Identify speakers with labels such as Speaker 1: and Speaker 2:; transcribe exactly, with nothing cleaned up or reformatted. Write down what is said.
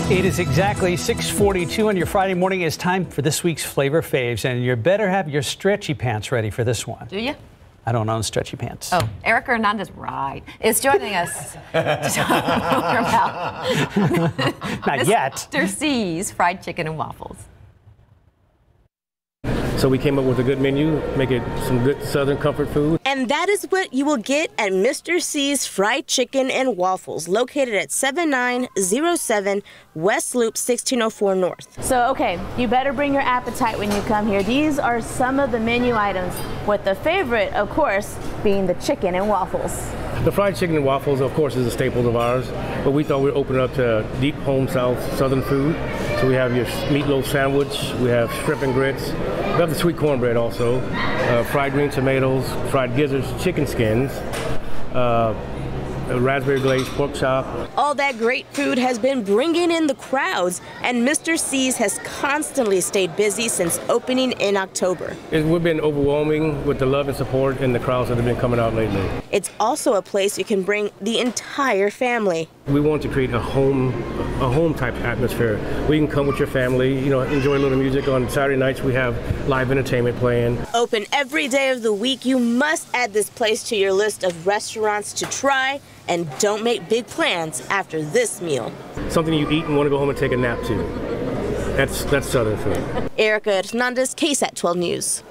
Speaker 1: It is exactly six forty-two on your Friday morning. It's time for this week's Flavor Faves, and you better have your stretchy pants ready for this one.
Speaker 2: Do you?
Speaker 1: I don't own stretchy pants.
Speaker 2: Oh, Erica Hernandez, right, is joining us to talk about
Speaker 1: Not yet.
Speaker 2: Mister C's Fried Chicken and Waffles.
Speaker 3: So we came up with a good menu, make it some good Southern comfort food.
Speaker 4: And that is what you will get at Mister C's Fried Chicken and Waffles, located at seven nine zero seven West Loop sixteen oh four North.
Speaker 5: So, okay, you better bring your appetite when you come here. These are some of the menu items, with the favorite, of course, being the chicken and waffles.
Speaker 3: The fried chicken and waffles, of course, is a staple of ours, but we thought we'd open it up to deep home South Southern food. So we have your meatloaf sandwich, we have shrimp and grits, we have the sweet cornbread also, uh, fried green tomatoes, fried gizzards, chicken skins, uh, a raspberry glazed pork chop.
Speaker 4: All that great food has been bringing in the crowds, and Mister C's has constantly stayed busy since opening in October.
Speaker 3: It, we've been overwhelming with the love and support and the crowds that have been coming out lately.
Speaker 4: It's also a place you can bring the entire family.
Speaker 3: We want to create a home, a home type atmosphere where you can come with your family, you know, enjoy a little music. On Saturday nights we have live entertainment playing.
Speaker 4: Open every day of the week, you must add this place to your list of restaurants to try, and don't make big plans after this meal.
Speaker 3: Something you eat and want to go home and take a nap to. That's, that's Southern food.
Speaker 4: Erica Hernandez, K SAT twelve News.